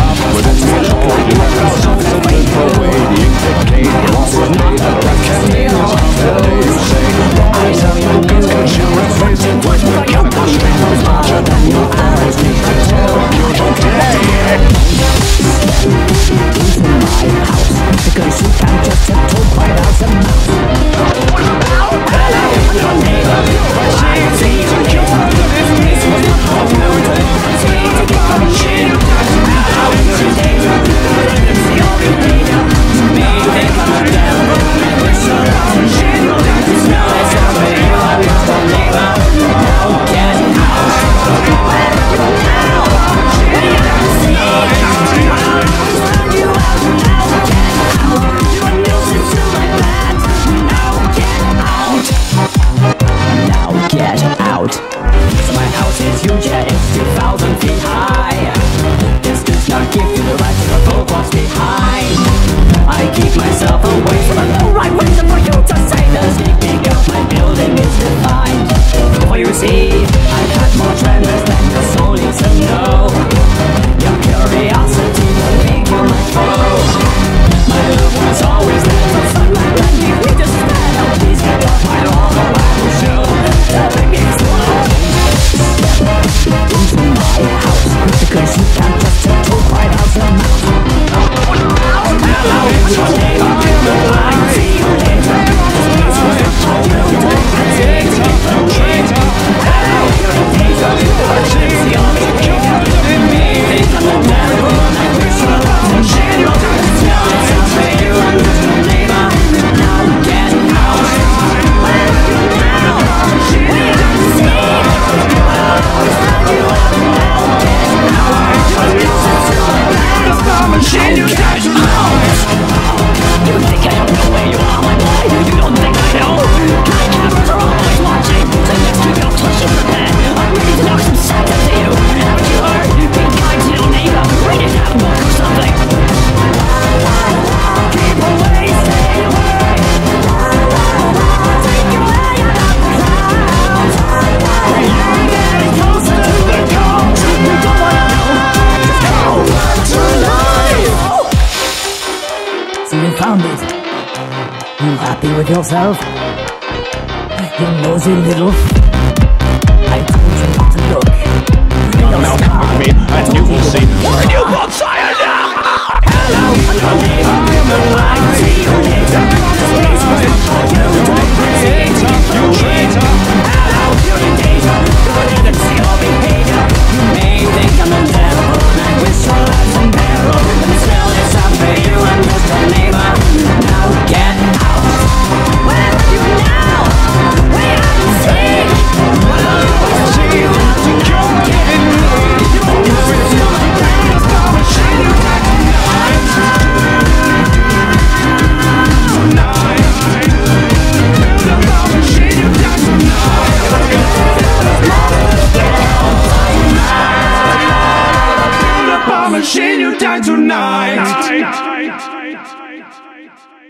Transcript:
But it's not all you got something for waiting. Decade lost his name, but I can't name his the day you say. Always have no guts, cause you're replacing voice with chemical streams. Larger than your eyes need to tell you're okay. Into my house, because you can't just tiptoe quite out the mouse. Hello, your neighbor, I see you later. This place was not home, no return. See you get from shit. Hello, your neighbor, it's the only later. You may think I'm a devil, but we're so lost in shit. There's no way you are not a neighbor. Now get out. Now, we are seeing you out. You out now, get out. You are nuisance to my bed. Now get out. Now get out. So my house is huge, yeah, it's 2,000 feet high. This does not give you the right to provoke what's behind. I keep myself away from a no right reason for you to say the sneak peek of my building is defined. For you see, I've had more tremors than the soul needs to know. Your curiosity will make you my foe. My love was always there for sunlight and leave me to stand. Now please get off my all the I will show. Telling me slow. Into my house, because you can't just tiptoe quite out the mouth. Hello, your neighbor, I see you later. This was the home, no time to take to get from traitor. Hello, your neighbor, it's the only later. You may think I'm a devil, I wish I was a shit. No time to tell it, I'll pay you, I'm just a neighbor. Now get out. Where are you now? We are seeing you out. You out now, get out. You're nuisance to my life. I'm a shit, you guys are out. You think I don't know where you are, my boy? You don't think I know? My cameras are always watching. So next to your touch of the bed, I'm ready to knock some sense into you. Haven't you heard? Be kind to your neighbor. Ready to have a book or something. Keep away, stay away. Take your way out of the crowd. You're getting closer to the call. You don't wanna know. Just go tonight. So you found it. You happy with yourself? You nosy little I told you not to look. Now come with me and you will see. And you will try it now. Hello, your neighbor, I see you later. This was not for you, don't pretend to get you traitor. Hello, your neighbor, let's see your behavior. You may think I'm a devil, and I wish your life's in peril. But still, it's up for you, I'm just a neighbor. Now get out. Where are you now? We haven't seen. Well, I see you have to go get out. You are nuisance to my life. I'm a shame you got tonight. I'm a shame you got tonight. I'm a machine, you die tonight.